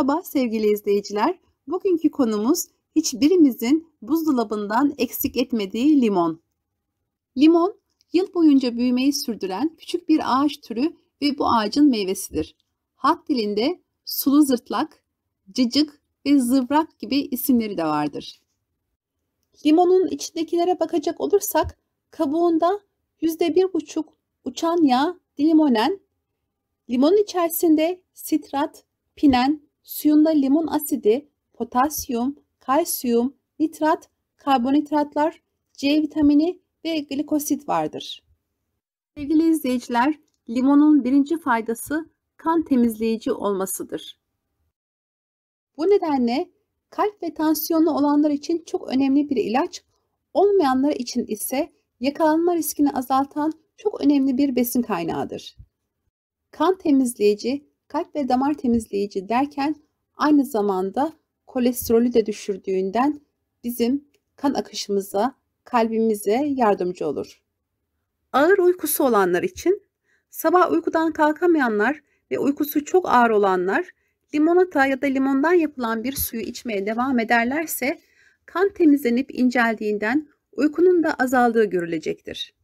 Merhaba sevgili izleyiciler. Bugünkü konumuz hiçbirimizin buzdolabından eksik etmediği limon. Limon, yıl boyunca büyümeyi sürdüren küçük bir ağaç türü ve bu ağacın meyvesidir. Halk dilinde sulu zırtlak, cıcık ve zıvrak gibi isimleri de vardır. Limonun içindekilere bakacak olursak, kabuğunda %1,5 uçan yağ dilimonen, limonun içerisinde sitrat, pinen, suyunda limon asidi, potasyum, kalsiyum, nitrat, karbonhidratlar, C vitamini ve glikosit vardır. Sevgili izleyiciler, limonun birinci faydası kan temizleyici olmasıdır. Bu nedenle kalp ve tansiyonu olanlar için çok önemli bir ilaç, olmayanlar için ise yakalanma riskini azaltan çok önemli bir besin kaynağıdır. Kan temizleyici, kalp ve damar temizleyici derken aynı zamanda kolesterolü de düşürdüğünden bizim kan akışımıza, kalbimize yardımcı olur. Ağır uykusu olanlar için, sabah uykudan kalkamayanlar ve uykusu çok ağır olanlar limonata ya da limondan yapılan bir suyu içmeye devam ederlerse kan temizlenip inceldiğinden uykunun da azaldığı görülecektir.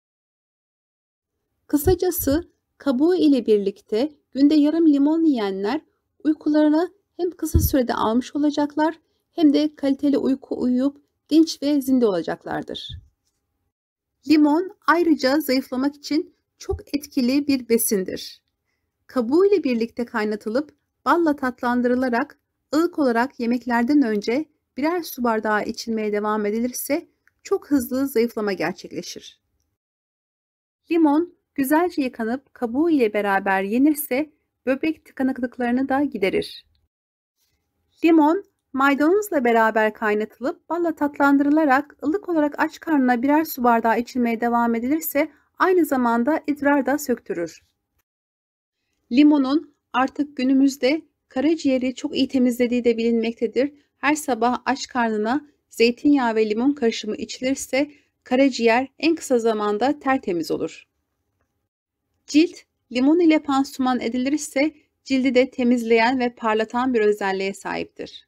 Kısacası kabuğu ile birlikte günde yarım limon yiyenler uykularını hem kısa sürede almış olacaklar hem de kaliteli uyku uyuyup dinç ve zinde olacaklardır. Limon ayrıca zayıflamak için çok etkili bir besindir. Kabuğu ile birlikte kaynatılıp balla tatlandırılarak ılık olarak yemeklerden önce birer su bardağı içilmeye devam edilirse çok hızlı zayıflama gerçekleşir. Limon güzelce yıkanıp kabuğu ile beraber yenirse böbrek tıkanıklıklarını da giderir. Limon maydanozla beraber kaynatılıp balla tatlandırılarak ılık olarak aç karnına birer su bardağı içilmeye devam edilirse aynı zamanda idrar da söktürür. Limonun artık günümüzde karaciğeri çok iyi temizlediği de bilinmektedir. Her sabah aç karnına zeytinyağı ve limon karışımı içilirse karaciğer en kısa zamanda tertemiz olur. Cilt, limon ile pansuman edilirse cildi de temizleyen ve parlatan bir özelliğe sahiptir.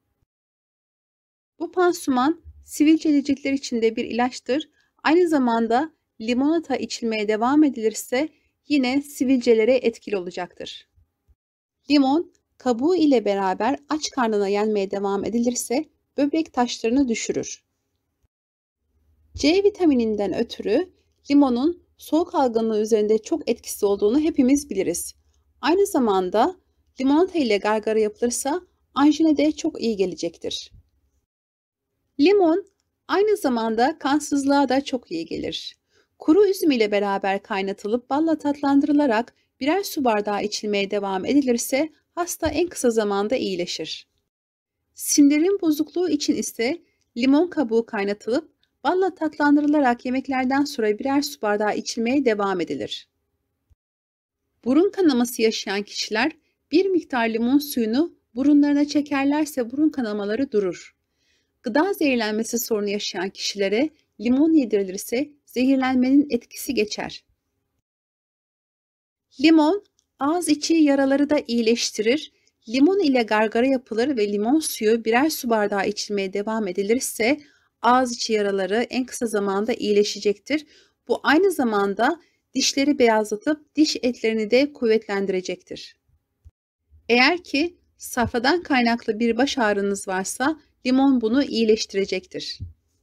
Bu pansuman sivilceli ciltler için de bir ilaçtır. Aynı zamanda limonata içilmeye devam edilirse yine sivilcelere etkili olacaktır. Limon, kabuğu ile beraber aç karnına yenmeye devam edilirse böbrek taşlarını düşürür. C vitamininden ötürü limonun soğuk algınlığı üzerinde çok etkisi olduğunu hepimiz biliriz. Aynı zamanda limonata ile gargara yapılırsa anjine de çok iyi gelecektir. Limon aynı zamanda kansızlığa da çok iyi gelir. Kuru üzüm ile beraber kaynatılıp balla tatlandırılarak birer su bardağı içilmeye devam edilirse hasta en kısa zamanda iyileşir. Sindirim bozukluğu için ise limon kabuğu kaynatılıp balla tatlandırılarak yemeklerden sonra birer su bardağı içilmeye devam edilir. Burun kanaması yaşayan kişiler bir miktar limon suyunu burunlarına çekerlerse burun kanamaları durur. Gıda zehirlenmesi sorunu yaşayan kişilere limon yedirilirse zehirlenmenin etkisi geçer. Limon ağız içi yaraları da iyileştirir. Limon ile gargara yapılır ve limon suyu birer su bardağı içilmeye devam edilirse ağız içi yaraları en kısa zamanda iyileşecektir. Bu aynı zamanda dişleri beyazlatıp diş etlerini de kuvvetlendirecektir. Eğer ki safradan kaynaklı bir baş ağrınız varsa limon bunu iyileştirecektir.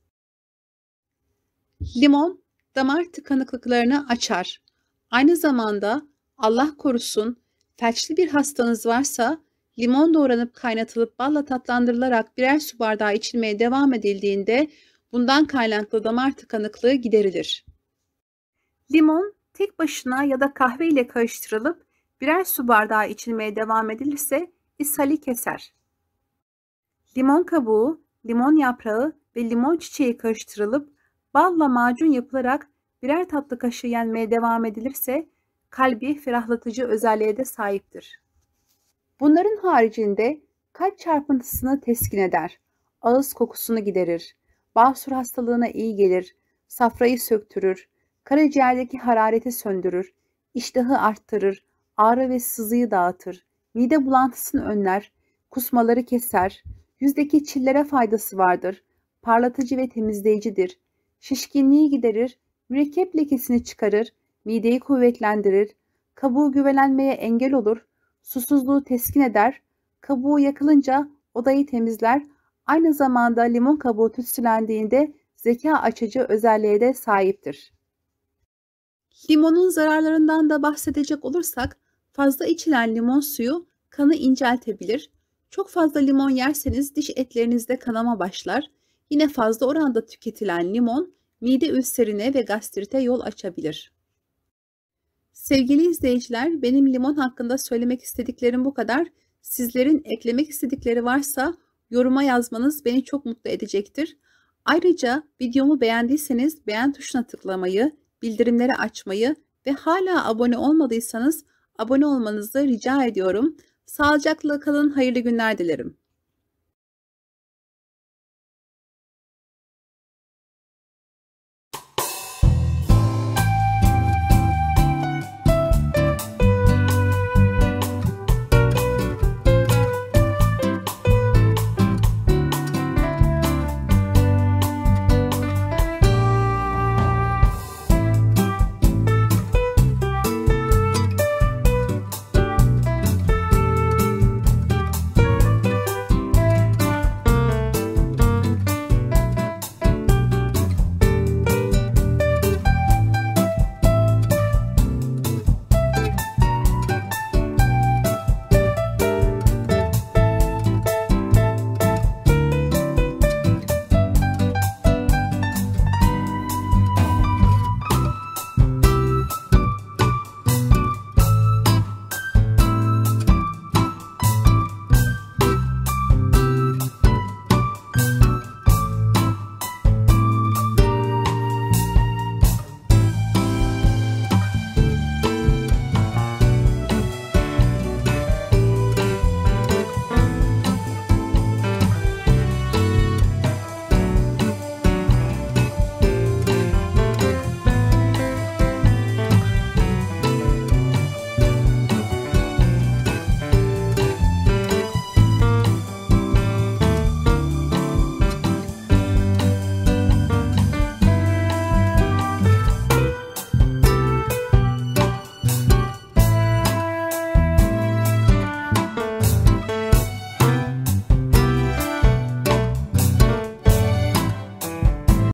Limon damar tıkanıklıklarını açar. Aynı zamanda Allah korusun felçli bir hastanız varsa limon doğranıp kaynatılıp balla tatlandırılarak birer su bardağı içilmeye devam edildiğinde bundan kaynaklı damar tıkanıklığı giderilir. Limon tek başına ya da kahve ile karıştırılıp birer su bardağı içilmeye devam edilirse ishali keser. Limon kabuğu, limon yaprağı ve limon çiçeği karıştırılıp balla macun yapılarak birer tatlı kaşığı yenmeye devam edilirse kalbi ferahlatıcı özelliğe de sahiptir. Bunların haricinde kalp çarpıntısını teskin eder, ağız kokusunu giderir, basur hastalığına iyi gelir, safrayı söktürür, karaciğerdeki harareti söndürür, iştahı arttırır, ağrı ve sızıyı dağıtır, mide bulantısını önler, kusmaları keser, yüzdeki çillere faydası vardır, parlatıcı ve temizleyicidir, şişkinliği giderir, mürekkep lekesini çıkarır, mideyi kuvvetlendirir, kabuğu güvelenmeye engel olur, susuzluğu teskin eder, kabuğu yakılınca odayı temizler, aynı zamanda limon kabuğu tütsülendiğinde zeka açıcı özelliğe de sahiptir. Limonun zararlarından da bahsedecek olursak, fazla içilen limon suyu kanı inceltebilir. Çok fazla limon yerseniz diş etlerinizde kanama başlar. Yine fazla oranda tüketilen limon mide ülserine ve gastrite yol açabilir. Sevgili izleyiciler, benim limon hakkında söylemek istediklerim bu kadar. Sizlerin eklemek istedikleri varsa yoruma yazmanız beni çok mutlu edecektir. Ayrıca videomu beğendiyseniz beğen tuşuna tıklamayı, bildirimleri açmayı ve hala abone olmadıysanız abone olmanızı rica ediyorum. Sağlıcakla kalın, hayırlı günler dilerim.